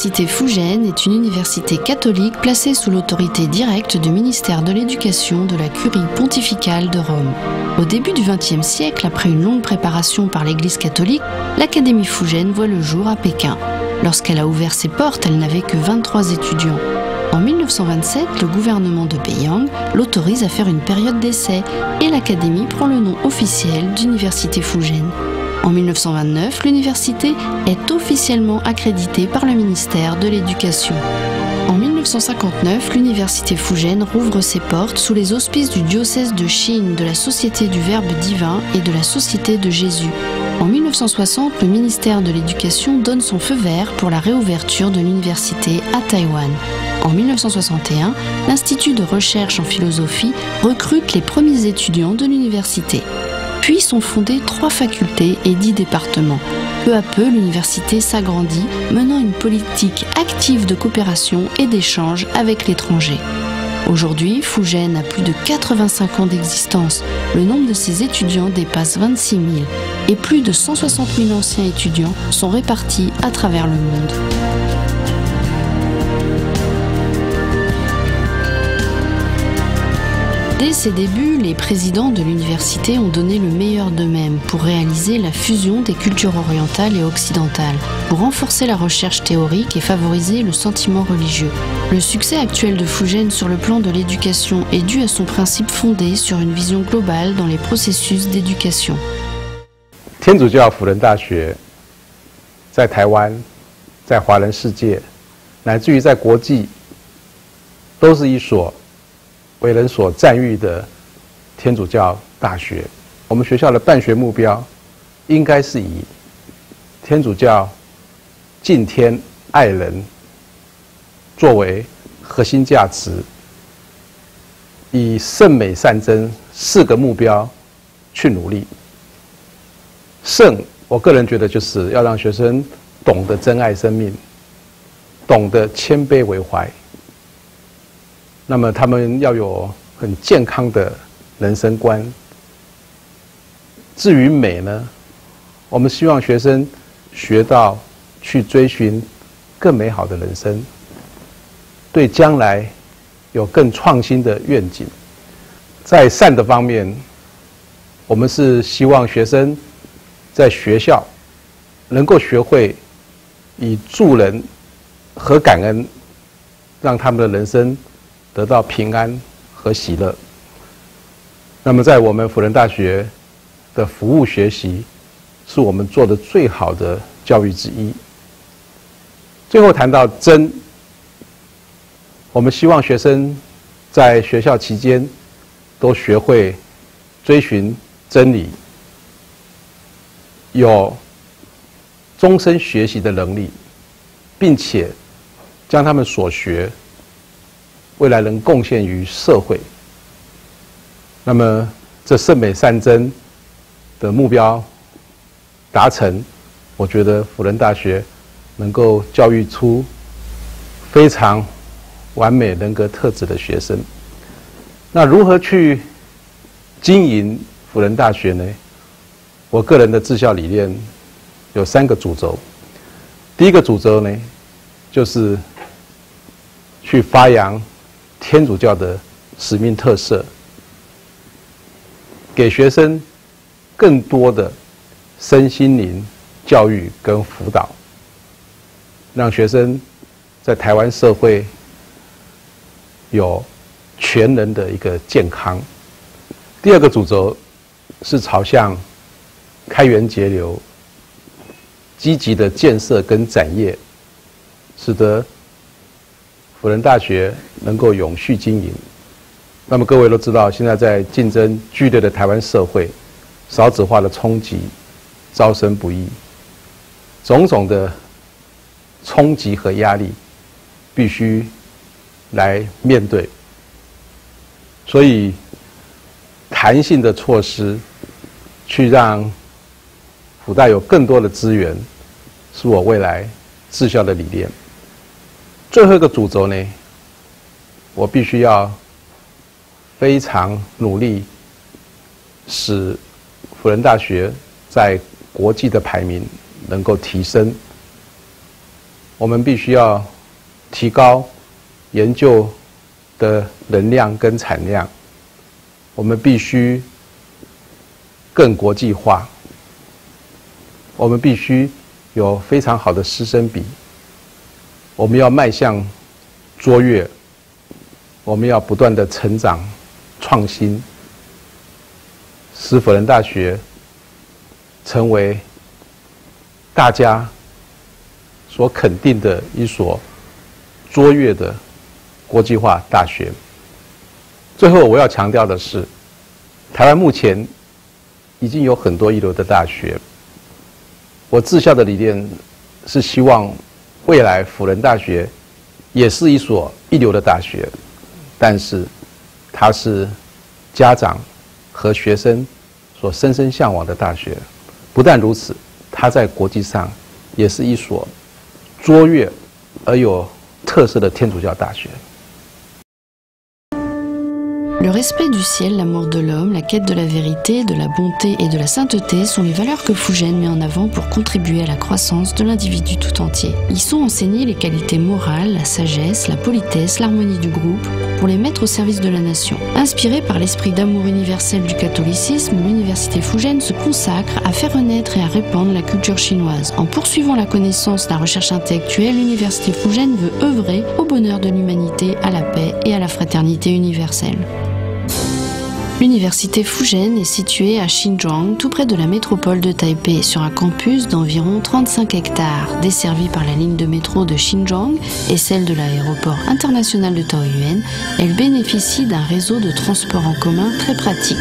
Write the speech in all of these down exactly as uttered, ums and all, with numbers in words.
l'université Fugène est une université catholique placée sous l'autorité directe du ministère de l'Éducation de la Curie pontificale de Rome. Au début du vingtième siècle, après une longue préparation par l'Église catholique, l'Académie Fugène voit le jour à Pékin. Lorsqu'elle a ouvert ses portes, elle n'avait que vingt-trois étudiants. En mille neuf cent vingt-sept, le gouvernement de Beiyang l'autorise à faire une période d'essai et l'Académie prend le nom officiel d'Université Fugène. En mille neuf cent vingt-neuf, l'université est officiellement accréditée par le ministère de l'Éducation. En mille neuf cent cinquante-neuf, l'université Fugène rouvre ses portes sous les auspices du diocèse de Chine, de la Société du Verbe divin et de la Société de Jésus. En mille neuf cent soixante, le ministère de l'Éducation donne son feu vert pour la réouverture de l'université à Taïwan. En mille neuf cent soixante et un, l'Institut de recherche en philosophie recrute les premiers étudiants de l'université. Puis sont fondées trois facultés et dix départements. Peu à peu, l'université s'agrandit, menant une politique active de coopération et d'échange avec l'étranger. Aujourd'hui, Fugène a plus de quatre-vingt-cinq ans d'existence. Le nombre de ses étudiants dépasse vingt-six mille et plus de cent soixante mille anciens étudiants sont répartis à travers le monde. Dès ses débuts, les présidents de l'université ont donné le meilleur d'eux-mêmes pour réaliser la fusion des cultures orientales et occidentales, pour renforcer la recherche théorique et favoriser le sentiment religieux. Le succès actuel de Fugène sur le plan de l'éducation est dû à son principe fondé sur une vision globale dans les processus d'éducation. 天主教辅仁大学在台湾、在华人世界，乃至于在国际，都是一所 为人所赞誉的天主教大学，我们学校的办学目标应该是以天主教敬天爱人作为核心价值，以圣美善真四个目标去努力。圣，我个人觉得就是要让学生懂得珍爱生命，懂得谦卑为怀。 那么他们要有很健康的人生观。至于美呢，我们希望学生学到去追寻更美好的人生，对将来有更创新的愿景。在善的方面，我们是希望学生在学校能够学会以助人和感恩，让他们的人生 得到平安和喜乐。那么，在我们辅仁大学的服务学习，是我们做的最好的教育之一。最后谈到真，我们希望学生在学校期间都学会追寻真理，有终身学习的能力，并且将他们所学 未来能贡献于社会，那么这圣美善真的目标达成，我觉得辅仁大学能够教育出非常完美人格特质的学生。那如何去经营辅仁大学呢？我个人的治校理念有三个主轴。第一个主轴呢，就是去发扬 天主教的使命特色，给学生更多的身心灵教育跟辅导，让学生在台湾社会有全人的一个健康。第二个主轴是朝向开源节流、积极的建设跟展业，使得 辅仁大学能够永续经营。那么各位都知道，现在在竞争剧烈的台湾社会，少子化的冲击，招生不易，种种的冲击和压力，必须来面对。所以，弹性的措施，去让辅大有更多的资源，是我未来治校的理念。 最后一个主轴呢，我必须要非常努力，使辅仁大学在国际的排名能够提升。 我们必须要提高研究的能量跟产量，我们必须更国际化，我们必须有非常好的师生比，我们要迈向卓越，我们要不断的成长创新，使辅仁大学成为大家所肯定的一所卓越的国际化大学。最后我要强调的是，台湾目前已经有很多一流的大学。我治校的理念是希望未来辅仁大学也是一所一流的大学，但是它是家长和学生所深深向往的大学。不但如此，它在国际上也是一所卓越而有特色的天主教大学。 Le respect du ciel, l'amour de l'homme, la quête de la vérité, de la bonté et de la sainteté sont les valeurs que Fougène met en avant pour contribuer à la croissance de l'individu tout entier. Y sont enseignées les qualités morales, la sagesse, la politesse, l'harmonie du groupe, pour les mettre au service de la nation. Inspirée par l'esprit d'amour universel du catholicisme, l'université Fougène se consacre à faire renaître et à répandre la culture chinoise. En poursuivant la connaissance, la recherche intellectuelle, l'université Fougène veut œuvrer au bonheur de l'humanité, à la paix et à la fraternité universelle. L'université Fougène est située à Xinjiang, tout près de la métropole de Taipei, sur un campus d'environ trente-cinq hectares, desservi par la ligne de métro de Xinjiang et celle de l'aéroport international de Taoyuan. Elle bénéficie d'un réseau de transport en commun très pratique.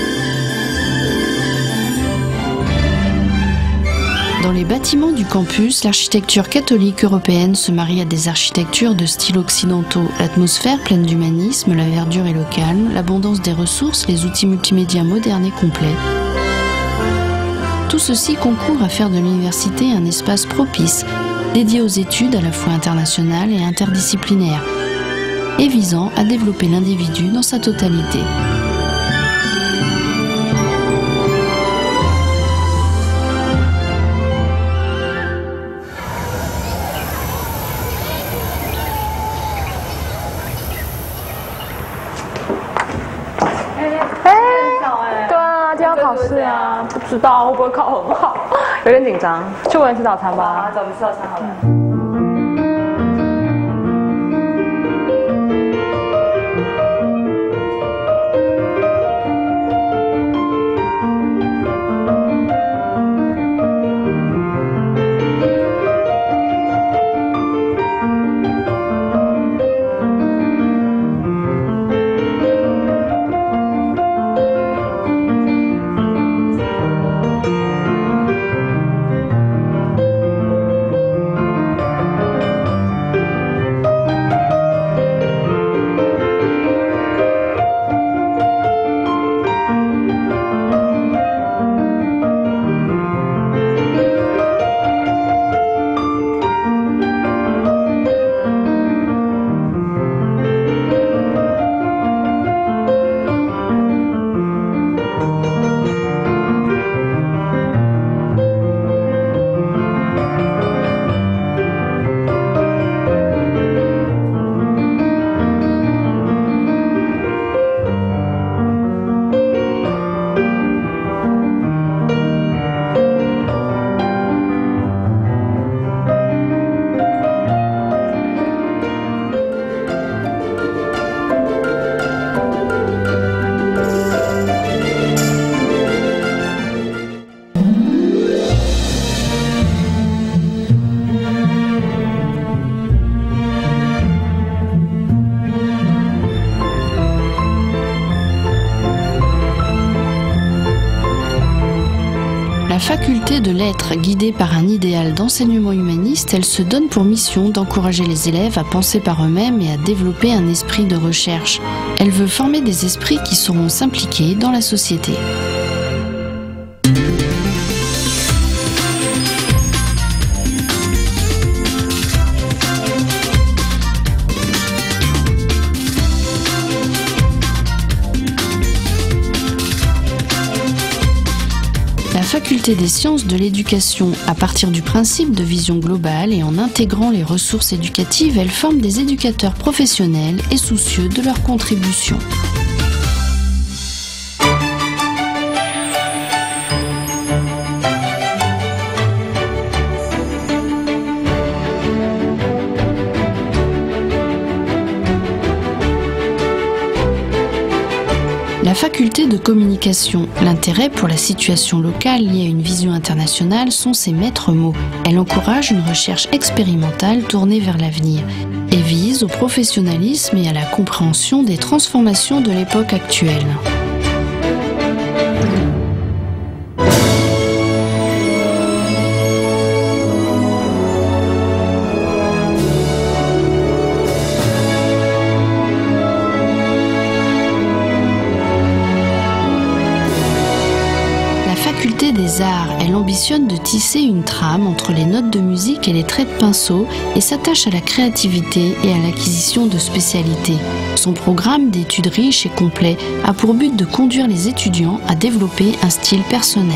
Dans les bâtiments du campus, l'architecture catholique européenne se marie à des architectures de style occidentaux. L'atmosphère pleine d'humanisme, la verdure et le calme, l'abondance des ressources, les outils multimédia modernes et complets. Tout ceci concourt à faire de l'université un espace propice, dédié aux études à la fois internationales et interdisciplinaires, et visant à développer l'individu dans sa totalité. 是啊，不知道会不会考很好，有点紧张。去外面吃早餐吧。啊，走，我们吃早餐好了。嗯La faculté de lettres, guidée par un idéal d'enseignement humaniste, elle se donne pour mission d'encourager les élèves à penser par eux-mêmes et à développer un esprit de recherche. Elle veut former des esprits qui sauront s'impliquer dans la société. La faculté des sciences de l'éducation, à partir du principe de vision globale et en intégrant les ressources éducatives, elle forme des éducateurs professionnels et soucieux de leur contribution. La faculté de communication. L'intérêt pour la situation locale liée à une vision internationale sont ses maîtres mots. Elle encourage une recherche expérimentale tournée vers l'avenir et vise au professionnalisme et à la compréhension des transformations de l'époque actuelle. Des arts, elle ambitionne de tisser une trame entre les notes de musique et les traits de pinceau et s'attache à la créativité et à l'acquisition de spécialités. Son programme d'études riche et complet a pour but de conduire les étudiants à développer un style personnel.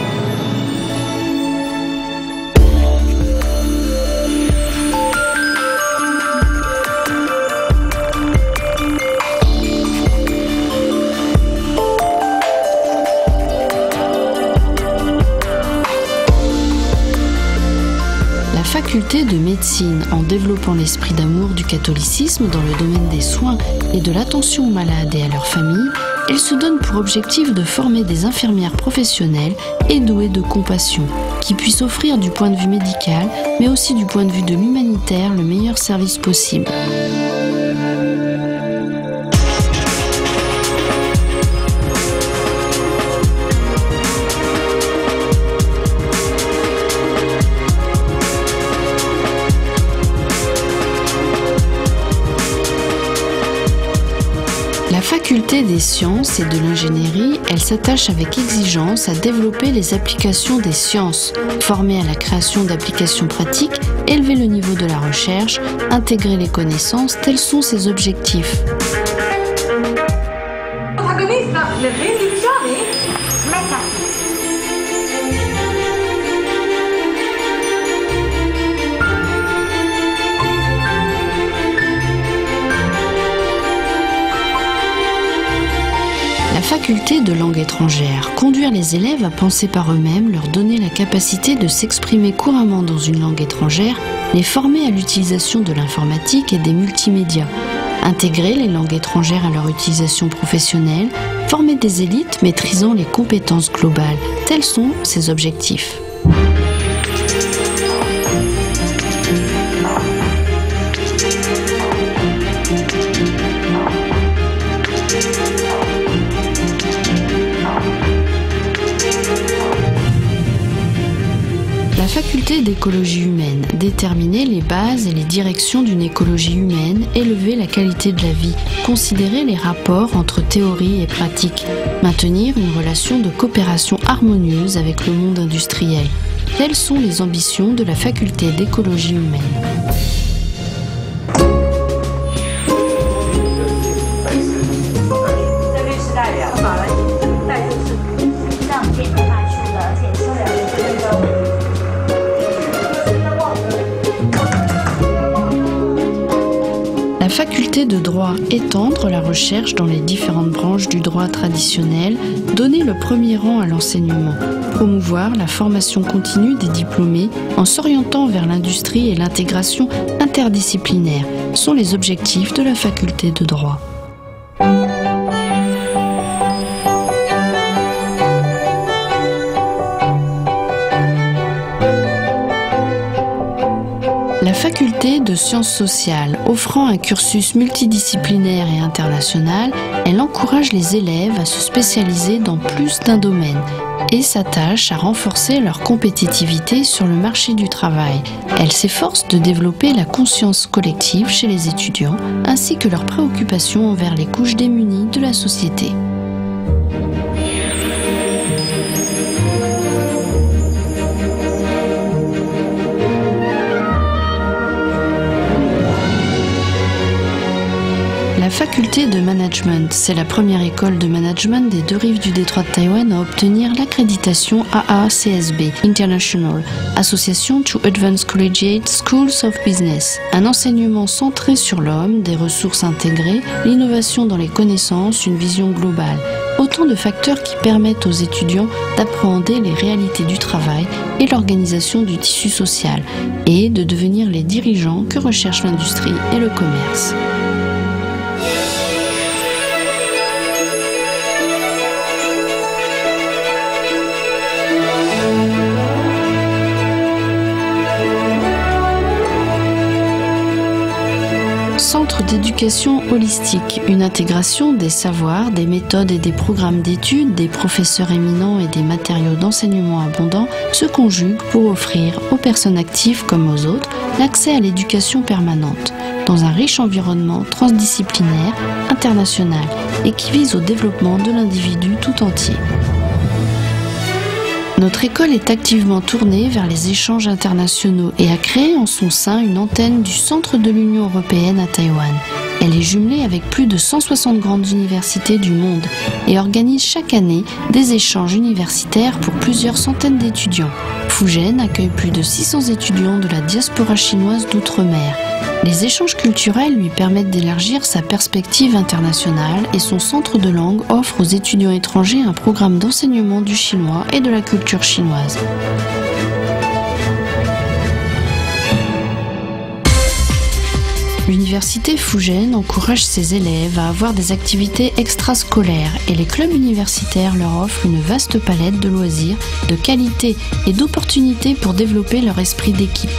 Faculté de médecine, en développant l'esprit d'amour du catholicisme dans le domaine des soins et de l'attention aux malades et à leurs familles, elle se donne pour objectif de former des infirmières professionnelles et douées de compassion, qui puissent offrir du point de vue médical, mais aussi du point de vue de l'humanitaire, le meilleur service possible. La faculté des sciences et de l'ingénierie, elle s'attache avec exigence à développer les applications des sciences, former à la création d'applications pratiques, élever le niveau de la recherche, intégrer les connaissances, tels sont ses objectifs. La faculté de langue étrangère, conduire les élèves à penser par eux-mêmes, leur donner la capacité de s'exprimer couramment dans une langue étrangère, les former à l'utilisation de l'informatique et des multimédias, intégrer les langues étrangères à leur utilisation professionnelle, former des élites maîtrisant les compétences globales. Tels sont ses objectifs. La faculté d'écologie humaine, déterminer les bases et les directions d'une écologie humaine, élever la qualité de la vie, considérer les rapports entre théorie et pratique, maintenir une relation de coopération harmonieuse avec le monde industriel. Telles sont les ambitions de la faculté d'écologie humaine. La faculté de droit, étendre la recherche dans les différentes branches du droit traditionnel, donner le premier rang à l'enseignement, promouvoir la formation continue des diplômés en s'orientant vers l'industrie et l'intégration interdisciplinaire sont les objectifs de la faculté de droit. La faculté de sciences sociales, offrant un cursus multidisciplinaire et international, elle encourage les élèves à se spécialiser dans plus d'un domaine et s'attache à renforcer leur compétitivité sur le marché du travail. Elle s'efforce de développer la conscience collective chez les étudiants ainsi que leurs préoccupations envers les couches démunies de la société. La faculté de management. C'est la première école de management des deux rives du détroit de Taïwan à obtenir l'accréditation A A C S B International, Association to Advance Collegiate Schools of Business. Un enseignement centré sur l'homme, des ressources intégrées, l'innovation dans les connaissances, une vision globale. Autant de facteurs qui permettent aux étudiants d'appréhender les réalités du travail et l'organisation du tissu social, et de devenir les dirigeants que recherche l'industrie et le commerce. Centre d'éducation holistique, une intégration des savoirs, des méthodes et des programmes d'études, des professeurs éminents et des matériaux d'enseignement abondants se conjuguent pour offrir aux personnes actives comme aux autres l'accès à l'éducation permanente, dans un riche environnement transdisciplinaire, international et qui vise au développement de l'individu tout entier. Notre école est activement tournée vers les échanges internationaux et a créé en son sein une antenne du centre de l'Union européenne à Taïwan. Elle est jumelée avec plus de cent soixante grandes universités du monde et organise chaque année des échanges universitaires pour plusieurs centaines d'étudiants. Fujian accueille plus de six cents étudiants de la diaspora chinoise d'outre-mer. Les échanges culturels lui permettent d'élargir sa perspective internationale et son centre de langue offre aux étudiants étrangers un programme d'enseignement du chinois et de la culture chinoise. L'université Fujian encourage ses élèves à avoir des activités extrascolaires et les clubs universitaires leur offrent une vaste palette de loisirs, de qualité et d'opportunités pour développer leur esprit d'équipe.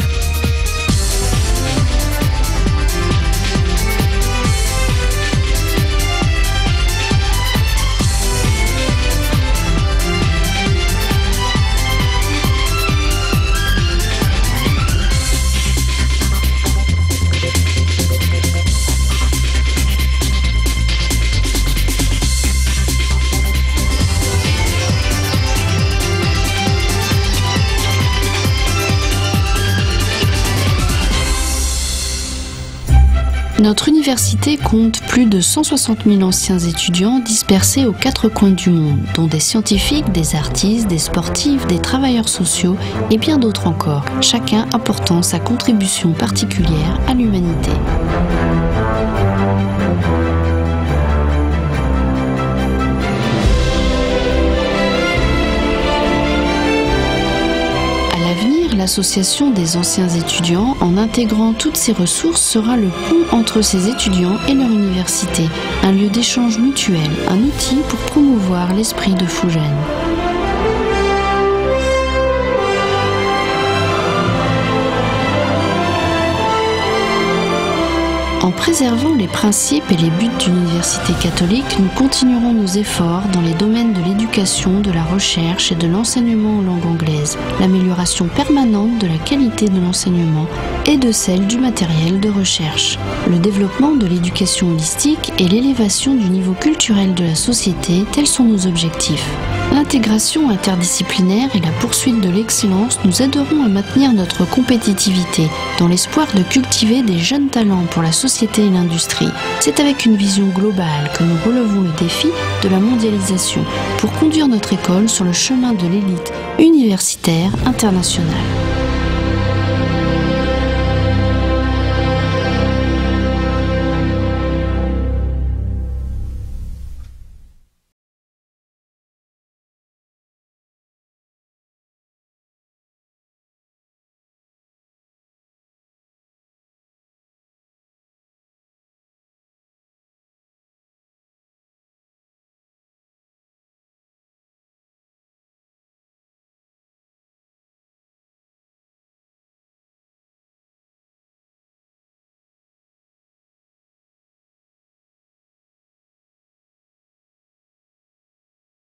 Notre université compte plus de cent soixante mille anciens étudiants dispersés aux quatre coins du monde, dont des scientifiques, des artistes, des sportifs, des travailleurs sociaux et bien d'autres encore, chacun apportant sa contribution particulière à l'humanité. L'association des anciens étudiants, en intégrant toutes ces ressources, sera le pont entre ces étudiants et leur université, un lieu d'échange mutuel, un outil pour promouvoir l'esprit de Fujian. En préservant les principes et les buts d'une université catholique, nous continuerons nos efforts dans les domaines de l'éducation, de la recherche et de l'enseignement en langue anglaise, l'amélioration permanente de la qualité de l'enseignement et de celle du matériel de recherche, le développement de l'éducation holistique et l'élévation du niveau culturel de la société, tels sont nos objectifs. L'intégration interdisciplinaire et la poursuite de l'excellence nous aideront à maintenir notre compétitivité dans l'espoir de cultiver des jeunes talents pour la société et l'industrie. C'est avec une vision globale que nous relevons le défi de la mondialisation pour conduire notre école sur le chemin de l'élite universitaire internationale.